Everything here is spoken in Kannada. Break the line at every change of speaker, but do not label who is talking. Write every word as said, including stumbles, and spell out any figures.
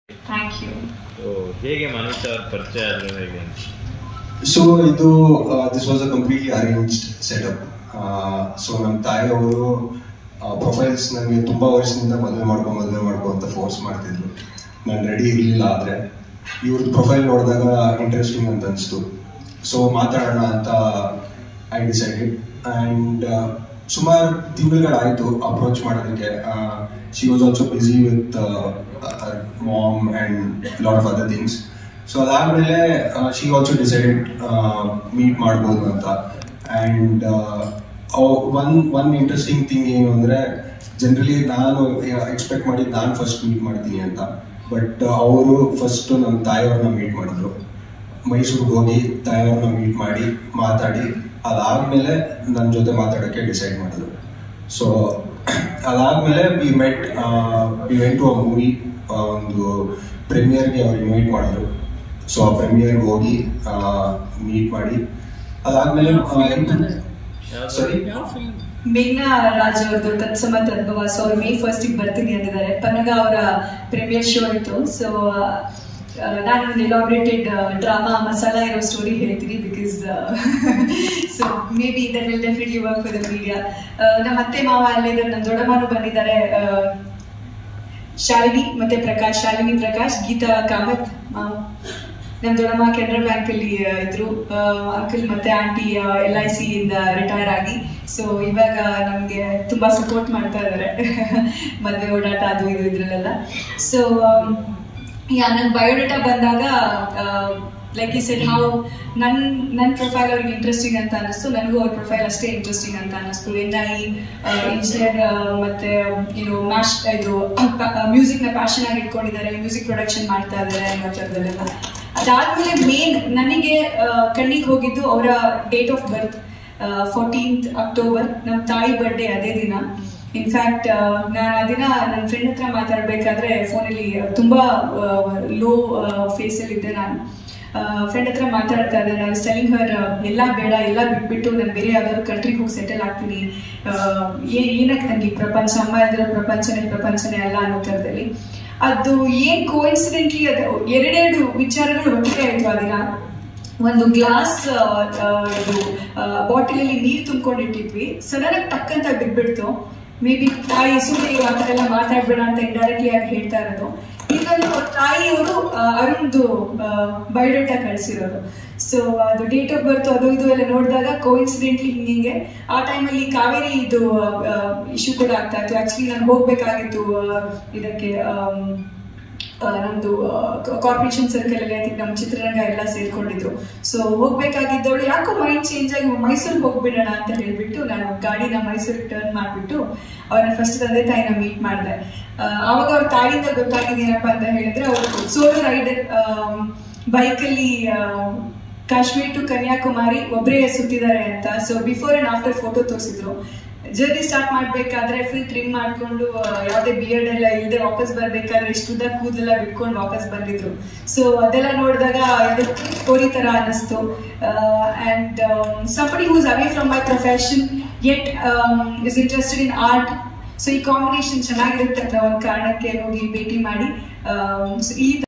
Thank you.
ಹೇಗೆ ಮನೋಜ್ ಅವ್ರ ಪರಿಚಯ ಆದ್ರು ಹೇಗೆ?
ಸೊ ಇದು this was a completely arranged setup. So ನಮ್ಮ ತಾಯಿಯವರು ಪ್ರೊಫೈಲ್ಸ್ ನನಗೆ ತುಂಬ ವರ್ಷದಿಂದ ಮದುವೆ ಮಾಡ್ಕೊ ಮದುವೆ ಮಾಡ್ಕೊ ಅಂತ ಫೋರ್ಸ್ ಮಾಡ್ತಿದ್ರು. ನಾನು ರೆಡಿ ಇರಲಿಲ್ಲ. ಆದರೆ ಇವ್ರದ್ದು ಪ್ರೊಫೈಲ್ ನೋಡಿದಾಗ ಇಂಟ್ರೆಸ್ಟಿಂಗ್ ಅಂತ ಅನಿಸ್ತು. ಸೊ ಮಾತಾಡೋಣ ಅಂತ ಐ ಡಿಸೈಡೆಡ್. ಆ್ಯಂಡ್ ಸುಮಾರು ತಿಂಗಳುಗಳಾಯಿತು ಅಪ್ರೋಚ್ ಮಾಡೋದಕ್ಕೆ. She was also busy with mom and lot of other things. So ಅದಾದಮೇಲೆ ಶಿ ಆಲ್ಸೋ ಡಿಸೈಡೆಡ್ ಮೀಟ್ ಮಾಡ್ಬೋದು ಅಂತ. And one one interesting thing ಏನು ಅಂದರೆ, ಜನರಲಿ ನಾನು ಎಕ್ಸ್ಪೆಕ್ಟ್ ಮಾಡಿದ್ದು ನಾನು ಫಸ್ಟ್ ಮೀಟ್ ಮಾಡ್ತೀನಿ ಅಂತ. ಬಟ್ ಅವರು ಫಸ್ಟು ನಮ್ಮ ತಾಯಿಯವ್ರನ್ನ ಮೀಟ್ ಮಾಡಿದ್ರು. ಮೈಸೂರಿಗೆ ಹೋಗಿ ತಾಯಿಯವ್ರನ್ನ ಮೀಟ್ ಮಾಡಿ ಮಾತಾಡಿ ಅದಾದಮೇಲೆ ನನ್ನ ಜೊತೆ ಮಾತಾಡೋಕ್ಕೆ ಡಿಸೈಡ್ ಮಾಡಿದ್ರು. ಸೊ ಅದಾದಮೇಲೆ we met we went to a movie. ಒಂದು ಪ್ರೀಮಿಯರ್ಗೆ ಅವ್ರು ಇನ್ವೈಟ್ ಮಾಡಿದ್ರು. ಸೊ ಆ ಪ್ರೀಮಿಯರ್ಗೆ ಹೋಗಿ ಮೀಟ್ ಮಾಡಿ ಅದಾದಮೇಲೆ ಸರಿ
ಮೇಘ್ನಾ ರಾಜ್ ಅವ್ರದ್ದು ತತ್ಸಮ ತದ್ಭವ. ಸೊ ಅವ್ರು ಮೇ ಫಸ್ಟಿಗೆ ಬರ್ತೀನಿ ಅಂದಿದ್ದಾರೆ. ಪನ್ನಗ ಅವರ ಪ್ರೀಮಿಯರ್ ಶೋ ಇತ್ತು. ಸೊ ನಾನು ಒಂದು ಎಲಾಬ್ರೇಟೆಡ್ ಡ್ರಾಮಾ ಮಸಾಲ ಇರೋ ಸ್ಟೋರಿ ಹೇಳ್ತೀನಿ. Because so maybe that will definitely work for the media. ನಮ್ಮ ಅತ್ತೆ ಮಾವ ಅಲ್ಲಿದ್ದಾರೆ, ನಮ್ಮ ದೊಡ್ಡಮ್ಮನೂ ಬಂದಿದ್ದಾರೆ. ಶಾಲಿನಿ ಮತ್ತೆ ಪ್ರಕಾಶ್, ಶಾಲಿನಿ ಪ್ರಕಾಶ್, ಗೀತಾ ಕಾಮತ್. ನಮ್ಮ ದೊಡ್ಡಮ್ಮ ಕೆನರಾ ಬ್ಯಾಂಕ್ ಅಲ್ಲಿ ಇದ್ರು. ಅಂಕಲ್ ಮತ್ತೆ ಆಂಟಿ ಎಲ್ ಐ ಸಿ ಇಂದ ರಿಟೈರ್ ಆಗಿ ಸೊ ಇವಾಗ ನಮ್ಗೆ ತುಂಬಾ ಸಪೋರ್ಟ್ ಮಾಡ್ತಾ ಇದ್ದಾರೆ ಮದುವೆ ಓಡಾಟ ಅದು ಇದು ಇದ್ರಲ್ಲೆಲ್ಲ. ಸೊ ಯಾ ನನ್ನ ಬಯೋಡೇಟಾ ಬಂದಾಗ ಲೈಕ್ ಈ ಸೆಡ್ ಹೌ ನನ್ನ ನನ್ನ ಪ್ರೊಫೈಲ್ ಅವ್ರಿಗೆ ಇಂಟ್ರೆಸ್ಟಿಂಗ್ ಅಂತ ಅನ್ನಿಸ್ತು. ನನಗೂ ಅವ್ರ ಪ್ರೊಫೈಲ್ ಅಷ್ಟೇ ಇಂಟ್ರೆಸ್ಟಿಂಗ್ ಅಂತ ಅನ್ನಿಸ್ತು. ಎನ್ ಐ ಇಂಜಿನಿಯರ್ ಮತ್ತೆ ಏನು ಮ್ಯಾಶ್ ಇದು ಮ್ಯೂಸಿಕ್ನ ಪ್ಯಾಷನ್ ಆಗಿ ಇಟ್ಕೊಂಡಿದ್ದಾರೆ, ಮ್ಯೂಸಿಕ್ ಪ್ರೊಡಕ್ಷನ್ ಮಾಡ್ತಾ ಇದ್ದಾರೆ ಅನ್ನೋ ಥರದಲ್ಲೆಲ್ಲ. ಅದಾದ್ಮೇಲೆ ಮೇನ್ ನನಗೆ ಕಣ್ಣಿಗೆ ಹೋಗಿದ್ದು ಅವರ date of birth fourteenth October. ನಮ್ಮ ತಾಯಿ ಬರ್ಡೇ ಅದೇ ದಿನ. ಇನ್ಫ್ಯಾಕ್ಟ್ ನಾನು ಆ ದಿನ ನನ್ನ ಫ್ರೆಂಡ್ ಹತ್ರ ಮಾತಾಡಬೇಕಾದ್ರೆ ಫೋನಲ್ಲಿ ತುಂಬ ಲೋ ಫೇಸಲ್ಲಿ ಇದ್ದೆ. ನಾನು ಫ್ರೆಂಡ್ ಹತ್ರ ಮಾತಾಡ್ತಾ ಇದ್ದೆ. ನಾನು ಸ್ಟೆಲಿಂಗ್ ಹರ್ ಎಲ್ಲ ಬೇಡ, ಎಲ್ಲ ಬಿಟ್ಬಿಟ್ಟು ನಾನು ಬೇರೆ ಯಾವ್ದಾದ್ರು ಕಂಟ್ರಿಗೆ ಹೋಗಿ ಸೆಟಲ್ ಆಗ್ತೀನಿ. ಏನ್ ಏನಕ್ಕೆ ನನಗೆ ಪ್ರಪಂಚ, ಅಮ್ಮ ಇದ್ರೆ ಪ್ರಪಂಚನೇ ಪ್ರಪಂಚನೇ ಅಲ್ಲ ಅನ್ನೋ ಥರದಲ್ಲಿ. ಅದು ಏನ್ ಕೋಇನ್ಸಿಡೆಂಟ್ಲಿ ಅದು ಎರಡೆರಡು ವಿಚಾರಗಳು ಒಟ್ಟಿಗೆ ಆಯ್ತು ಆ ದಿನ. ಒಂದು ಗ್ಲಾಸ್ ಇದು ಬಾಟಲಲ್ಲಿ ನೀರು ತುಂಬ್ಕೊಂಡಿಟ್ಟಿದ್ವಿ. ಸಡನ್ ಆಗಿ ಟಕ್ಕಂತ ಬಿಟ್ಬಿಡ್ತು. ಮೇ ಬಿ ತಾಯಿ ಸುಮ್ಮನೆ ಆ ಥರ ಎಲ್ಲ ಮಾತಾಡ್ಬೇಡ ಅಂತ ಇಂಡೈರೆಕ್ಟ್ಲಿ ಆಗಿ ಹೇಳ್ತಾ ಇರೋದು. ಇದೊಂದು ತಾಯಿಯವರು ಅರುಣ್ದು ಬಯೋಡೇಟಾ ಕಳಿಸಿರೋದು. ಸೊ ಅದು ಡೇಟ್ ಆಫ್ ಬರ್ತ್ ಅದು ಇದು ಎಲ್ಲ ನೋಡಿದಾಗ ಕೋಇನ್ಸಿಡೆಂಟ್ಲಿ ಹಿಂಗೆ ಆ ಟೈಮಲ್ಲಿ ಕಾವೇರಿ ಇದು ಇಶ್ಯೂ ಕೂಡ ಆಗ್ತಾ ಇತ್ತು. ಆಕ್ಚುಲಿ ನಾನು ಹೋಗ್ಬೇಕಾಗಿತ್ತು ಇದಕ್ಕೆ ನಮ್ದು ಕಾರ್ಪೊರೇಷನ್ ಸರ್ಕಲ್ ಅಲ್ಲಿ. ಐ ಥಿಂಕ್ ನಮ್ಮ ಚಿತ್ರರಂಗ ಎಲ್ಲ ಸೇರ್ಕೊಂಡಿದ್ರು. ಸೊ ಹೋಗ್ಬೇಕಾಗಿದ್ದವಳು ಯಾಕೋ ಮೈಂಡ್ ಚೇಂಜ್ ಆಗಿ ಮೈಸೂರಿಗೆ ಹೋಗ್ಬಿಡೋಣ ಅಂತ ಹೇಳ್ಬಿಟ್ಟು ನಾನು ಗಾಡಿನ ಮೈಸೂರಿಗೆ ಟರ್ನ್ ಮಾಡಿಬಿಟ್ಟು ಅವ್ರನ್ನ ಫಸ್ಟ್ ತಂದೆ ತಾಯಿನ ಮೀಟ್ ಮಾಡಿದೆ. ಆವಾಗ ಅವ್ರ ತಾಯಿಯಿಂದ ಗೊತ್ತಾಗಿದ್ದೇನಪ್ಪ ಅಂತ ಹೇಳಿದ್ರೆ, ಅವರು ಸೋಲೋ ರೈಡರ್ ಬೈಕಲ್ಲಿ ಕಾಶ್ಮೀರ್ ಟು ಕನ್ಯಾಕುಮಾರಿ ಒಬ್ಬರೇ ಸುತ್ತಿದ್ದಾರೆ ಅಂತ. So before and after photo ತೋರಿಸಿದ್ರು. ಜರ್ನಿ ಸ್ಟಾರ್ಟ್ ಮಾಡ್ಬೇಕಾದ್ರೆ ಫುಲ್ ಟ್ರಿಮ್ ಮಾಡ್ಕೊಂಡು ಯಾವುದೇ ಬಿಯರ್ಡ್ ಎಲ್ಲ ಇಲ್ಲದೆ ವಾಪಸ್ ಬರ್ಬೇಕಾದ್ರೆ ಇಷ್ಟುದ್ದ ಕೂದಲೆಲ್ಲ ಬಿಟ್ಕೊಂಡು ವಾಪಸ್ ಬಂದಿದ್ರು. ಸೊ ಅದೆಲ್ಲ ನೋಡಿದಾಗ ಯಾವುದೋ ಸ್ಟೋರಿ ತರ ಅನ್ನಿಸ್ತು. And somebody who's away from my profession yet is interested in art. So ಈ ಕಾಂಬಿನೇಷನ್ ಚೆನ್ನಾಗಿರುತ್ತೆ ಅಂತ ಒಂದು ಕಾರಣಕ್ಕೆ ಹೋಗಿ ಭೇಟಿ ಮಾಡಿ ಈ